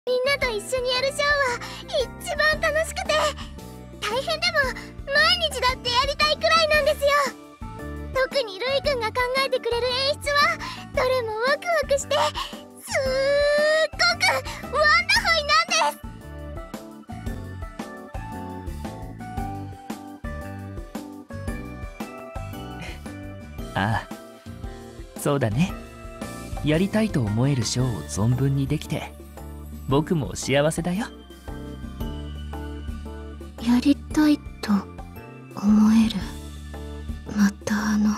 みんなと一緒にやるショーは一番楽しくて、大変でも毎日だってやりたいくらいなんですよ。特にルイくんが考えてくれる演出はどれもワクワクして、すっごくワンダホイなんです。 ああ、そうだね。やりたいと思えるショーを存分にできて僕も幸せだよ。 やりたいと思える。また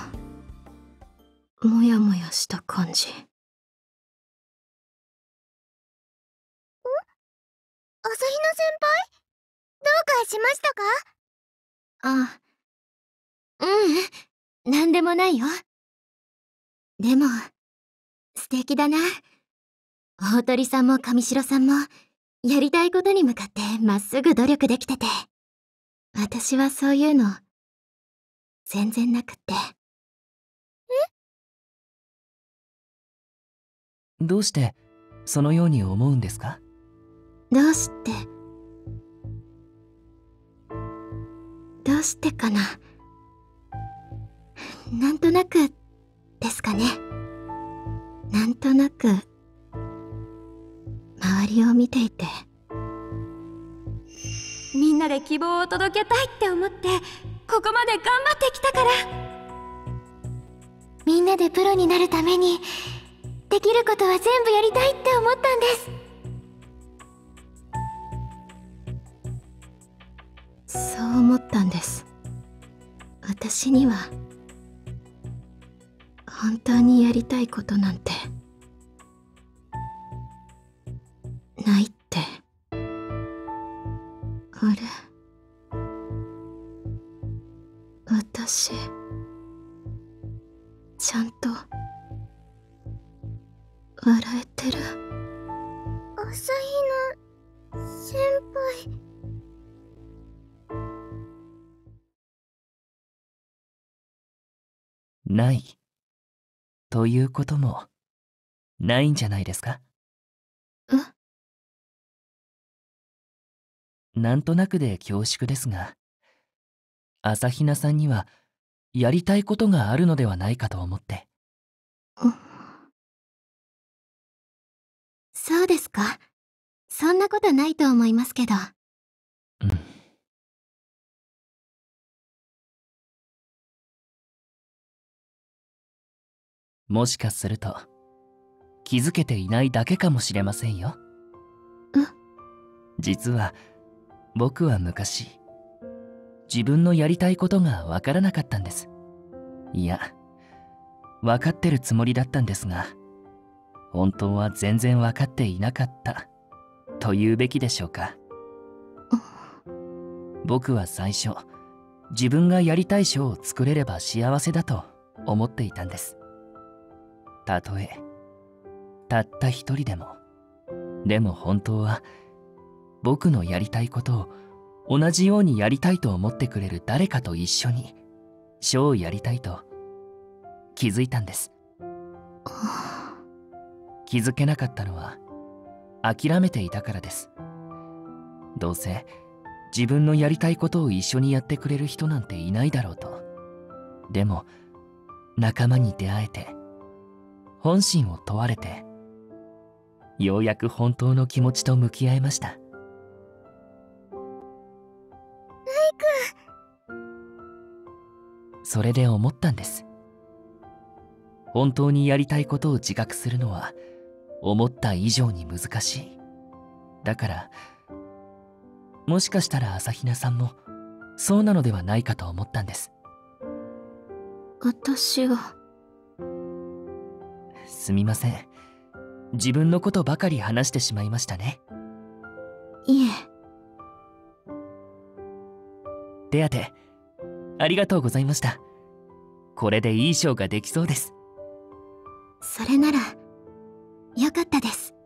もやもやした感じ。朝比奈先輩、どうかしましたか？あ、なんでもないよ。でも素敵だな。大鳥さんも上白さんもやりたいことに向かってまっすぐ努力できてて、私はそういうの全然なくって。 どうしてそのように思うんですか？ どうしてかな。なんとなくですかね。なんとなく周りを見ていて、みんなで希望を届けたいって思ってここまで頑張ってきたから。みんなでプロになるためにできることは全部やりたいって思ったんです。そう思ったんです。私には本当にやりたいことなんてないって。あれ、私ちゃんと笑えてる？朝比奈先輩。 ないということもないんじゃないですか？なんとなくで恐縮ですが、朝比奈さんにはやりたいことがあるのではないかと思って。 そうですか。そんなことないと思いますけど。 うん。もしかすると気づけていないだけかもしれませんよ。実は僕は昔自分のやりたいことがわからなかったんです。いや、分かってるつもりだったんですが、本当は全然分かっていなかったと言うべきでしょうか。僕は最初自分がやりたいショーを作れれば幸せだと思っていたんです。たとえたった一人でも。でも本当は僕のやりたいことを同じようにやりたいと思ってくれる誰かと一緒にショーをやりたいと気づいたんです。気づけなかったのは諦めていたからです。どうせ自分のやりたいことを一緒にやってくれる人なんていないだろうと。でも仲間に出会えて、本心を問われて、ようやく本当の気持ちと向き合えました。それで思ったんです。本当にやりたいことを自覚するのは思った以上に難しい。だからもしかしたら朝比奈さんもそうなのではないかと思ったんです。 私が。 すみません。自分のことばかり話してしまいましたね。 いえ。 手当てありがとうございました。これでいいショーができそうです。 それならよかったです。